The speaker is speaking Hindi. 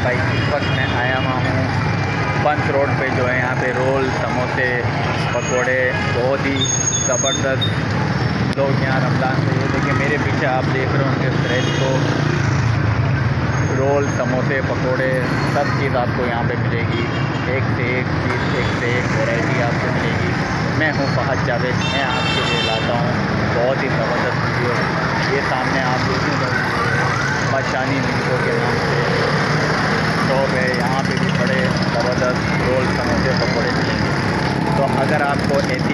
भाई इस वक्त मैं आया हुआ हूँ पंच रोड पे, जो है यहाँ पे रोल, समोसे, पकोड़े बहुत ही ज़बरदस्त लोग यहाँ रमज़ान से। ये देखिए मेरे पीछे आप देख रहे होंगे फ्रेश को रोल, समोसे, पकोड़े सब चीज़ आपको यहाँ पे मिलेगी। एक से एक चीज़, एक से एक वैरायटी आपको मिलेगी। मैं हूँ फहद जावेद, मैं आपके लिए लाता हूँ बहुत ही ज़बरदस्त वीडियो। ये सामने आप देखें बादशानी मीठों के नाम से शॉप है, यहाँ पे भी बड़े ज़बरदस्त रोल, समोसे, पकौड़े मिलेंगे। तो अगर आपको ऐसी